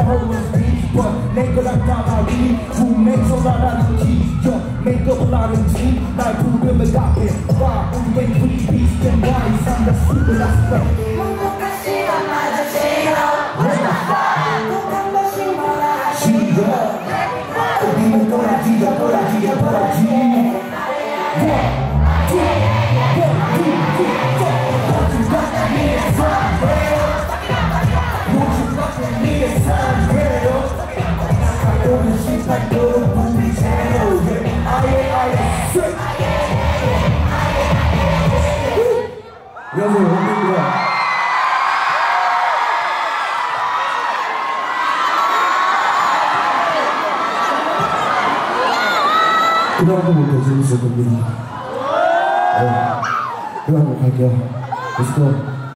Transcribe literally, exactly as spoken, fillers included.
homeless people 내 거랑 다르니 구매소라라는 기억 내 거라는 팀날 부르면 답해 와 우리 왜 우리 비슷한 와이 산다 super last way 행복한 시간마다 싫어 행복한 것이 뭐라 싫어 우리는 또라지야 또라지야 또라지 안녕하세요, 원빈입니다. 그다음부터 재밌을 겁니다. 네, 그다음부터 갈게요. Let's go.